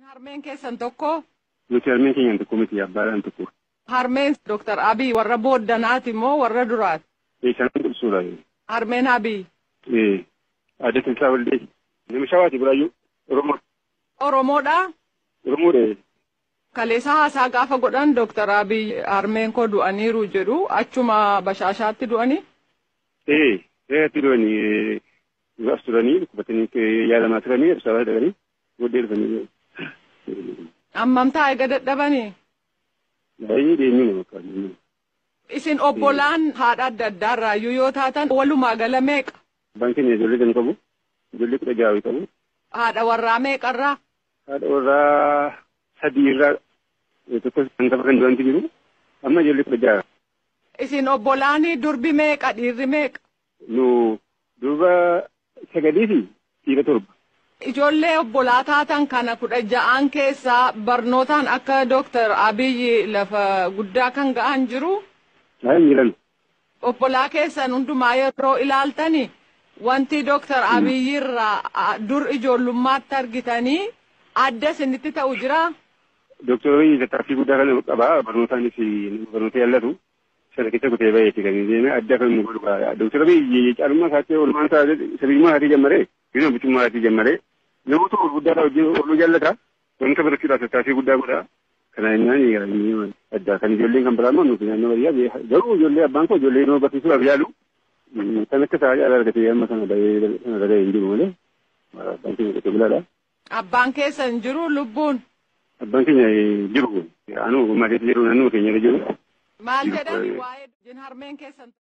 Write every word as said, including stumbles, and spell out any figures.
Harmeen keessan tokko? Nuti harmeen keenya tokko miti abbaadhaan tokko. Harmeen Doktar Abiy warra booddanaati moo warra duraati? Isaan qulqulla. Harmeen Abiy. Eh, adda tilsaa waldee. Nama shawaati biraayyuu Oromoo. Oromoodhaa? Oromoodha. Kaleessa haasaa gaafa godhan Doktar Abiy harmeen koo du'aniiru jedhu achuma bashaashaatti du'anii? Eh, reetti du'anii as turanii dhukkubatanii yaalamaa turanii ibsaa dhaqanii booddee dhufanii. Ammam taa'e gad dhabanii? Baay'ee deemnee bakka. Isin obbolaan haadha adda addaarraayyuu yoo taatan walumaa gala meeqa? Abbaan keenya ijoollee kan qabu, ijoollee kudha ja'a qabu. Haadha warraa meeqarraa? Haadha warraa sadii irraa tokko kan qabu kan du'anti jiru, amma ijoollee kudha ja'a. Isin obbolaanii durbi meeqa dhiirri meeqa? Nu durba sagalii fi dhiira torba. Ijoollee obbolaa taatan kana kudha ja'aan keessaa barnootaan akka Doktar Abiy lafa guddaa kan ga'an jiru? Haa jiran. Obbolaa keessan hundumaa yeroo ilaaltani wanti Doktar Abiy irraa dur ijoollummaatti argitanii adda isinitti ta'u jira? Doktar Abiy tattaaffii guddaa kan qaba barnootaanis barnoota yaallatu sana keessa kutee baay'eeti kan inni adda kan nu godhu. Doktar Abiy caalummaa isaatti oolmaan isaa sabiyyummaa isaatii jammaree biyyoon bichummaa isaatii jammaree namoota gurguddaa ooluu jaallata wanta barachuudhaaf tattaaffii guddaa godha. Kana inni garanii adda kan ijoolleen kan biraa nuti naannoo baadiyyaa garuu ijoollee abbaan koo ijoollee nama barsiisuudhaaf yaalu kan akka isaa yaala argatee amma sana bahee sana dhaga'ee hin jiru malee abbaan keenya qote bulaadha. Abbaan keessan jiru lubbuun? Abbaan keenya jiru anu maatii jiru naannoo keenya jiru. Maal jedhan waa'ee harmeen keessan?